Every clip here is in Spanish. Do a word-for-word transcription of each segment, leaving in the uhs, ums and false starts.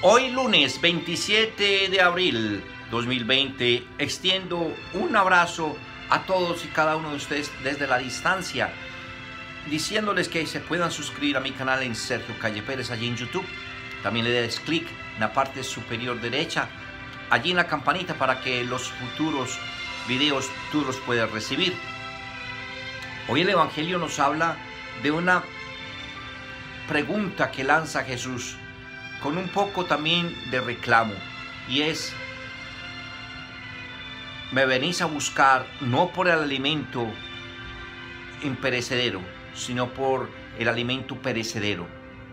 Hoy lunes veintisiete de abril dos mil veinte extiendo un abrazo a todos y cada uno de ustedes desde la distancia, diciéndoles que se puedan suscribir a mi canal en Sergio Calle Pérez allí en YouTube. También le des clic en la parte superior derecha, allí en la campanita, para que los futuros videos tú los puedas recibir. Hoy el Evangelio nos habla de una pregunta que lanza Jesús, con un poco también de reclamo, y es: me venís a buscar no por el alimento imperecedero, sino por el alimento perecedero.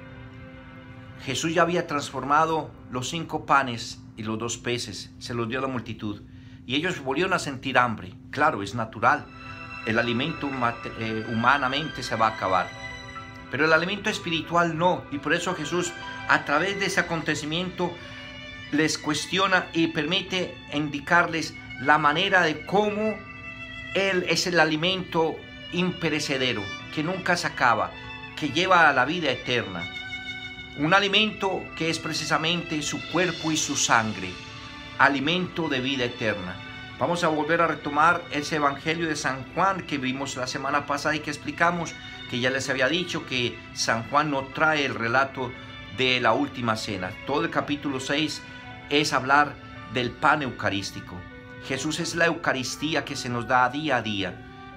Jesús ya había transformado los cinco panes y los dos peces, se los dio a la multitud, y ellos volvieron a sentir hambre. Claro, es natural, el alimento eh, humanamente se va a acabar, pero el alimento espiritual no, y por eso Jesús, a través de ese acontecimiento, les cuestiona y permite indicarles la manera de cómo Él es el alimento imperecedero, que nunca se acaba, que lleva a la vida eterna. Un alimento que es precisamente su cuerpo y su sangre, alimento de vida eterna. Vamos a volver a retomar ese Evangelio de San Juan que vimos la semana pasada y que explicamos, que ya les había dicho que San Juan no trae el relato de la última cena. Todo el capítulo seis es hablar del pan eucarístico. Jesús es la Eucaristía que se nos da día a día,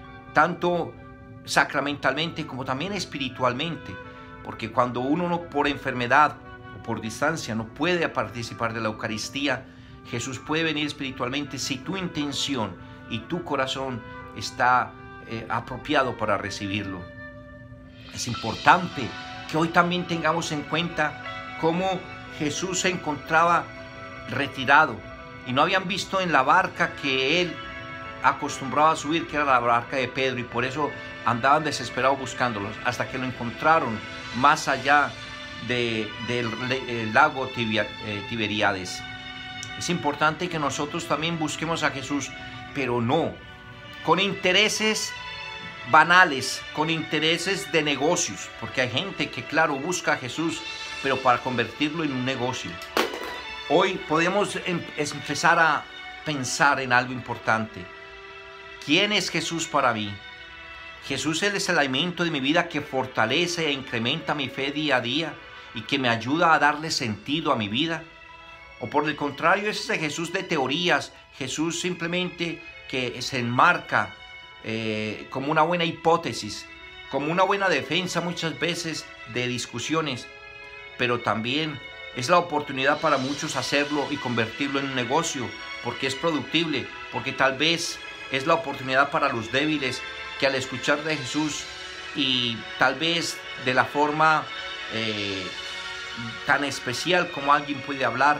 tanto sacramentalmente como también espiritualmente, porque cuando uno no, por enfermedad o por distancia, no puede participar de la Eucaristía, Jesús puede venir espiritualmente si tu intención y tu corazón está eh, apropiado para recibirlo. Es importante que hoy también tengamos en cuenta cómo Jesús se encontraba retirado y no habían visto en la barca que él acostumbraba a subir, que era la barca de Pedro, y por eso andaban desesperados buscándolos, hasta que lo encontraron más allá de, del de, lago Tibia, eh, Tiberíades. Es importante que nosotros también busquemos a Jesús, pero no con intereses banales, con intereses de negocios, porque hay gente que, claro, busca a Jesús, pero para convertirlo en un negocio. Hoy podemos empezar a pensar en algo importante. ¿Quién es Jesús para mí? Jesús es el alimento de mi vida que fortalece e incrementa mi fe día a día y que me ayuda a darle sentido a mi vida. O por el contrario, es ese Jesús de teorías, Jesús simplemente que se enmarca eh, como una buena hipótesis, como una buena defensa muchas veces de discusiones, pero también es la oportunidad para muchos hacerlo y convertirlo en un negocio, porque es productible, porque tal vez es la oportunidad para los débiles que al escuchar de Jesús y tal vez de la forma eh, tan especial como alguien puede hablar,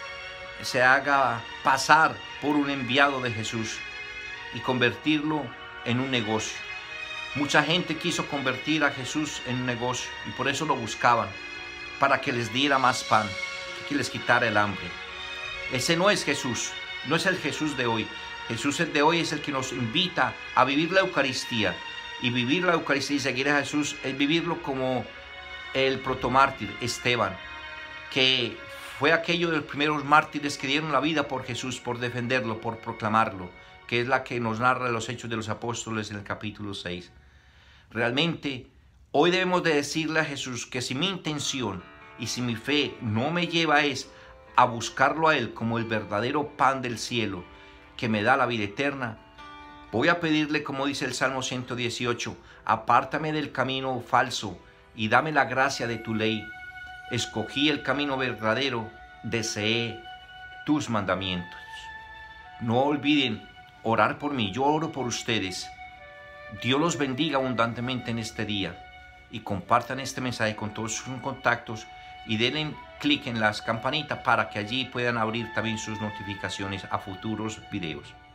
se haga pasar por un enviado de Jesús y convertirlo en un negocio. Mucha gente quiso convertir a Jesús en un negocio y por eso lo buscaban, para que les diera más pan, que les quitara el hambre. Ese no es Jesús, no es el Jesús de hoy. Jesús el de hoy es el que nos invita a vivir la Eucaristía, y vivir la Eucaristía y seguir a Jesús es vivirlo como el protomártir Esteban, que fue aquello de los primeros mártires que dieron la vida por Jesús, por defenderlo, por proclamarlo, que es la que nos narra los Hechos de los Apóstoles en el capítulo seis. Realmente, hoy debemos de decirle a Jesús que si mi intención y si mi fe no me lleva es a buscarlo a Él como el verdadero pan del cielo que me da la vida eterna, voy a pedirle, como dice el Salmo ciento dieciocho, apártame del camino falso y dame la gracia de tu ley. Escogí el camino verdadero, deseé tus mandamientos. No olviden orar por mí, yo oro por ustedes. Dios los bendiga abundantemente en este día, y compartan este mensaje con todos sus contactos y denle clic en las campanitas para que allí puedan abrir también sus notificaciones a futuros videos.